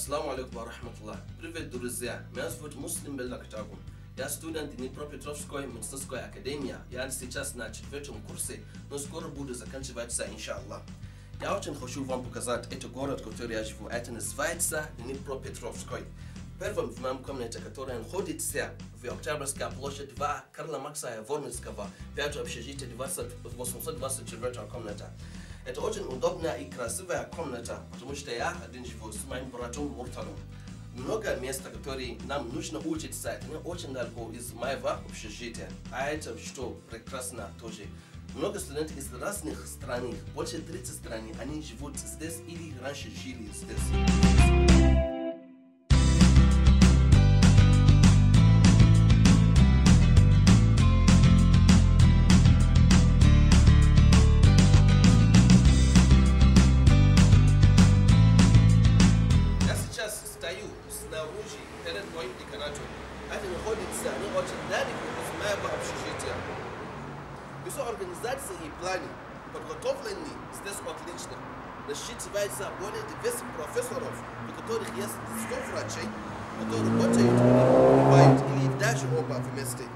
Assalamu alaikum wa rahmatullah. Привет, друзья. Меня зовут Muslim Belaktagun. Я студент Днепропетровской медицинской академии. Я сейчас на 4-м курсе, но скоро буду заканчиваться, иншаллах. Я очень хочу вам показать этот город, который я живу. Это называется Днепропетровской. Первым в моем комнате, которая находится в Октябрьской площадь 2 Карла Маркса Воронского, 5 общежитие 824 комната. Это очень удобная и красивая комната, потому что я один живу с моим братом Мурталом. Много места, которые нам нужно учиться, это не очень далеко из моего общежития. А это что прекрасно тоже. Много студентов из разных стран, больше 30 стран, они живут здесь или раньше жили здесь. Стою снаружи перед моим деканатом. Это находится не очень далеко из моего общежития. Все организации и планы подготовлены здесь отлично. Насчитывается более 200 профессоров, у которых есть 100 врачей, которые работают или бывают, или даже оба вместе.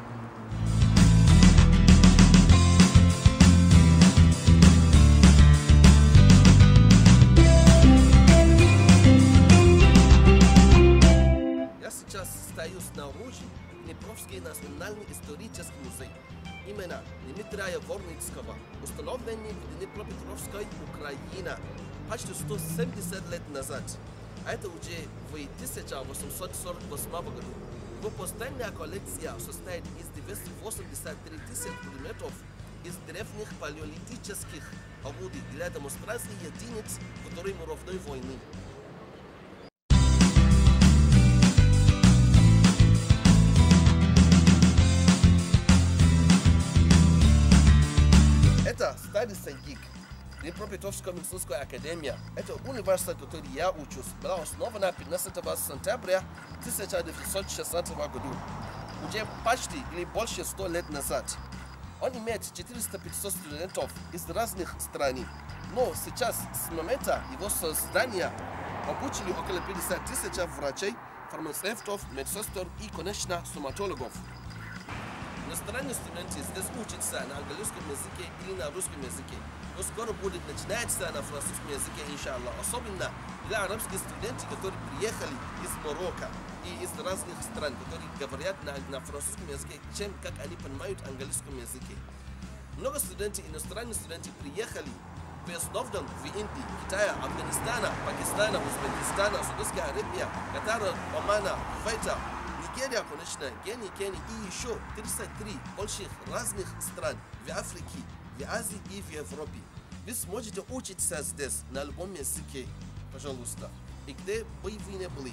Стою снаружи Днепровский национальный исторический музей. Именно Дмитрия Воронского, установленный в Днепропетровской, Украине, почти 170 лет назад. А это уже в 1848 году. Его постоянная коллекция состоит из 283 тысяч предметов из древних палеолитических орудий для демонстрации единиц Второй мировой войны. Это старый садик. Днепропетровская медицинская академия. Это университет, который я учусь, была основана 15 сентября 1916 года. Уже почти или больше 100 лет назад. Он имеет 400-500 студентов из разных стран. Но сейчас, с момента его создания, обучили около 50 тысяч врачей, фармацевтов, медсестер и, конечно, стоматологов. Иностранные студенты здесь учатся на английском языке или на русском языке, но скоро будет начинаться на французском языке, иншаллах. Особенно для арабских студентов, которые приехали из Марокко и из разных стран, которые говорят на французском языке, чем как они понимают английском языке. Много студентов, иностранные студенты приехали в основном в Индии, Китае, Афганистана, Пакистана, Узбекистана, Саудовской Аравии, Катара, Омана, Кувейта, Нигерия, конечно, Кения и еще 33 больших разных стран в Африке, в Азии и в Европе. Вы сможете учиться здесь на любом языке, пожалуйста, и где бы вы ни были.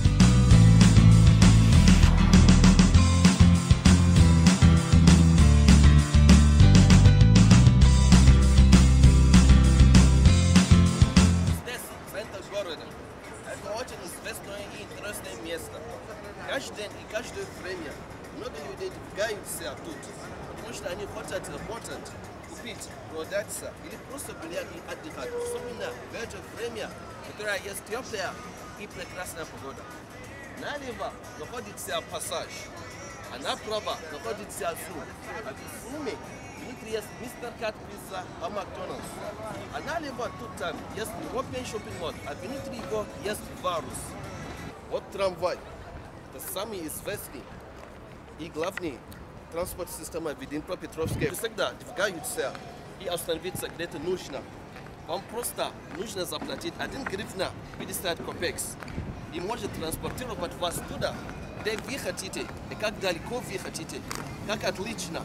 Здесь центр города. Это очень известное и интересное место. Каждый день и каждое время много людей двигаются тут, потому что они хотят работать, купить, продаться или просто гулять и отдыхать. Особенно в это время, которое есть теплая и прекрасная погода. Налево находится пассаж, а направо находится зум. А в зуме внутри есть мистер Кат Пицца, а Макдональдс. А налево тут там есть European Shopping Mall, а внутри его есть Варус. Вот трамвай. Это самый известный и главный транспорт системы в Днепропетровске. Всегда двигаются и остановиться где-то нужно. Вам просто нужно заплатить 1 гривна 50 копеек и может транспортировать вас туда, где вы хотите и как далеко вы хотите. Как отлично.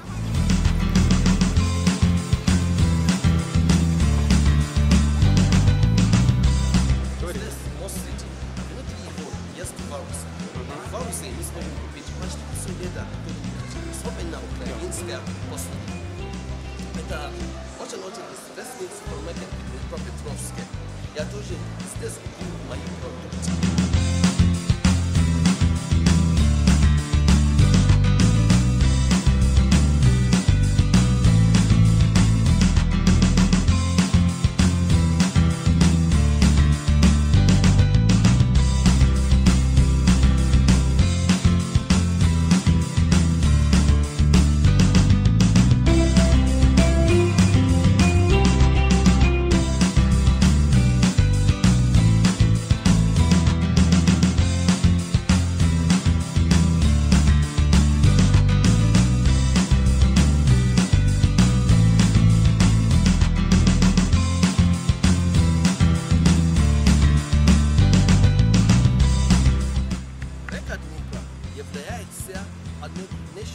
В Варусе мы сможем купить почти все лето, особенно украинская посуда. Это очень-очень известный супермаркет в Днепропетровске. Я тоже здесь купил мои продукты.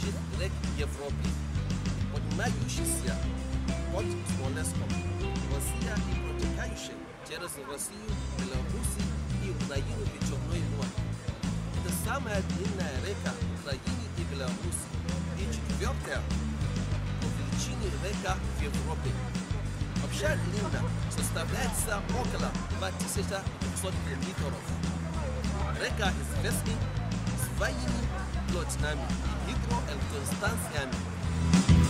budget rek w Europie. Od Majusia od Smolensko, Rosja i protekающие через Россию, Белоруссию и Украину Черное море. Это самая длинная река Украины и Беларуси и четвертая по величине река в Европе. Общая длина составляется около 2200 километров. Река известна своими плотинами и гидроэлектростанциями.